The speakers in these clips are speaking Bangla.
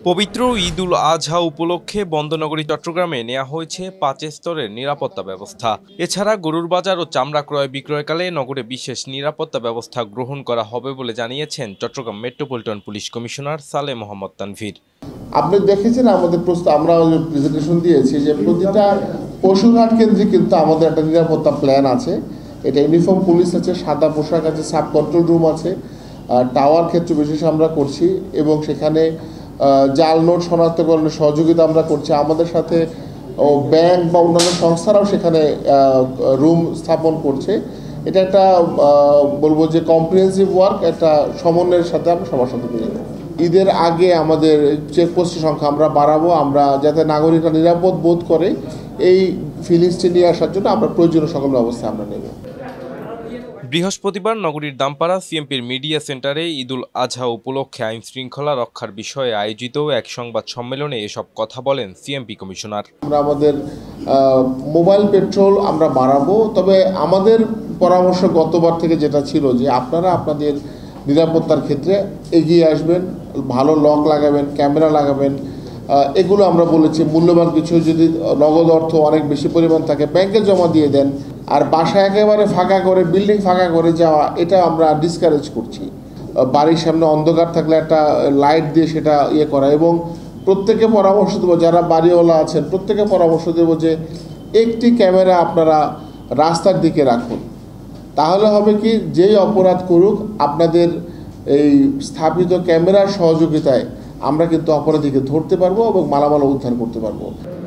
পবিত্র ঈদ উল আজহা উপলক্ষে বন্দরনগরী চট্টগ্রামে নেওয়া হয়েছে ৫ স্তরের নিরাপত্তা ব্যবস্থা। এছাড়া গরুর বাজার ও চামড়া ক্রয় বিক্রয়কালে নগরে বিশেষ নিরাপত্তা ব্যবস্থা গ্রহণ করা হবে বলে জানিয়েছেন Chittagong metropolitan police commissioner Saleh Mohammad Tanvir. আপনি দেখেছেন আমাদের আমরা প্রেজেন্টেশন দিয়েছি যে প্রতিটা পশুঘাট কেন্দ্রে কিন্তু আমাদের একটা নিরাপত্তা প্ল্যান আছে। এটা ইউনিফর্ম পুলিশ আছে, সাদা পোশাক আছে, সাব কন্ট্রোল রুম আছে, টাওয়ার ক্ষেত্র বিশেষ আমরা করছি এবং সেখানে জাল নোট শনাক্তকরণের সহযোগিতা আমরা করছি। আমাদের সাথে ব্যাংক বা অন্যান্য সংস্থারাও সেখানে রুম স্থাপন করছে। এটা একটা বলবো যে কম্প্রিহেন্সিভ ওয়ার্ক, একটা সমন্বয়ের সাথে আমরা সবার সাথে পেয়ে যাবো। ঈদের আগে আমাদের চেকপোস্টের সংখ্যা আমরা বাড়াবো, আমরা যাতে নাগরিকরা নিরাপদ বোধ করে এই ফিলিংসটি নিয়ে আসার জন্য আমরা প্রয়োজনীয় সকল ব্যবস্থা আমরা নেব। বৃহস্পতিবার নগরীর দামপাড়া সিএমপির মিডিয়া সেন্টারে ঈদ উল আজহা উপলক্ষে আইন শৃঙ্খলা রক্ষার বিষয়ে আয়োজিত এক সংবাদ সম্মেলনে এসব কথা বলেন সিএমপি কমিশনার। আমরা আমাদের মোবাইল পেট্রোল আমরা বাড়াবো, তবে আমাদের পরামর্শ গতবার থেকে যেটা ছিল যে আপনারা আপনাদের নিরাপত্তার ক্ষেত্রে এগিয়ে আসবেন, ভালো লক লাগাবেন, ক্যামেরা লাগাবেন, এগুলো আমরা বলেছি। মূল্যবান কিছু যদি নগদ অর্থ অনেক বেশি পরিমাণ থাকে ব্যাংকে জমা দিয়ে দেন। আর বাসা একেবারে ফাঁকা করে, বিল্ডিং ফাঁকা করে যাওয়া, এটা আমরা ডিসকারেজ করছি। বাড়ির সামনে অন্ধকার থাকলে একটা লাইট দিয়ে সেটা করা, এবং প্রত্যেকে পরামর্শ দেবো, যারা বাড়িওয়ালা আছেন প্রত্যেকে পরামর্শ দেবো যে একটি ক্যামেরা আপনারা রাস্তার দিকে রাখুন। তাহলে হবে কি, যেই অপরাধ করুক আপনাদের এই স্থাপিত ক্যামেরার সহযোগিতায় আমরা কিন্তু অপরাধীকে ধরতে পারবো এবং মালামাল উদ্ধার করতে পারবো।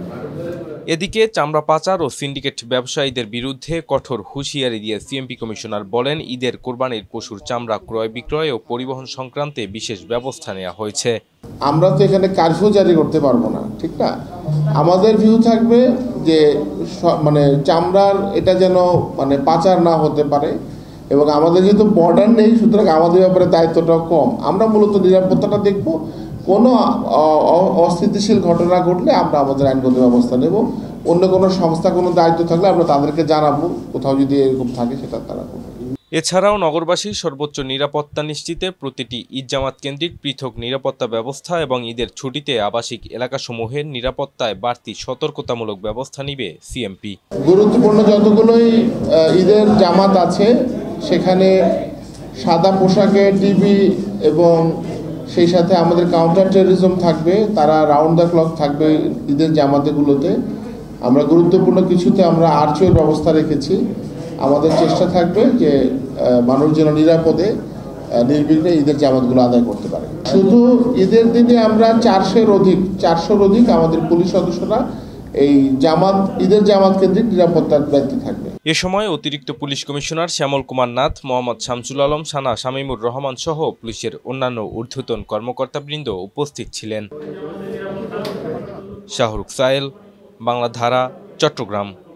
এদিকে চামড়া পাচার ও সিন্ডিকেট ব্যবসায়ীদের বিরুদ্ধে কঠোর হুঁশিয়ারি দিয়ে সিএমপি কমিশনার বলেন, ঈদের কোরবানির পশুর চামড়া ক্রয় বিক্রয় ও পরিবহন সংক্রান্তে বিশেষ ব্যবস্থা নেওয়া হয়েছে। আমরা তো এখানে কারফিউ জারি করতে পারবো না, ঠিক না? আমাদের ভিউ থাকবে যে চামড়ার এটা যেন পাচার না হতে পারে, এবং আমাদের যেহেতু বর্ডার নেই সুতরাং আমাদের ব্যাপারে দায়িত্বটাও কম। আমরা মূলত নিরাপত্তাটা দেখব, কোনো অস্থিতিশীল ঘটনা ঘটলে আমরা আমাদের আইনগত ব্যবস্থা নেব। অন্য কোনো সংস্থা কোনো দায়িত্ব থাকলে আমরা তাদেরকে জানাবো, কোথাও যদি এরকম থাকে সেটা তারা করবে। এছাড়াও নগরবাসীর সর্বোচ্চ নিরাপত্তা নিশ্চিতে প্রতিটি ঈদ জামাত কেন্দ্রিক পৃথক নিরাপত্তা ব্যবস্থা এবং ঈদের ছুটিতে আবাসিক এলাকাসমূহের নিরাপত্তায় বাড়তি সতর্কতামূলক ব্যবস্থা নিবে সিএমপি। গুরুত্বপূর্ণ যতগুলোই ঈদের জামাত আছে সেখানে সাদা পোশাকে টিভি এবং সেই সাথে আমাদের কাউন্টার টেররিজম থাকবে, তারা রাউন্ড দ্য ক্লক থাকবে ঈদের জামাতেগুলোতে। আমরা গুরুত্বপূর্ণ কিছুতে আমরা আর্চের ব্যবস্থা রেখেছি। আমাদের চেষ্টা থাকবে যে মানুষ যেন নিরাপদে নির্বিঘ্নে ঈদের জামাতগুলো আদায় করতে পারে। শুধু ঈদের দিনে আমরা 400-র অধিক আমাদের পুলিশ সদস্যরা এই ঈদের জামাত কেন্দ্রিক নিরাপত্তার দায়িত্বে থাকবে। এ সময় অতিরিক্ত পুলিশ কমিশনার শ্যামল কুমার নাথ, মোহাম্মদ শামসুল আলম, সানা শামীমুর রহমান সহ পুলিশের অন্যান্য ঊর্ধ্বতন কর্মকর্তাবৃন্দ উপস্থিত ছিলেন। শাহরুখ সায়েল, বাংলা ধারা, চট্টগ্রাম।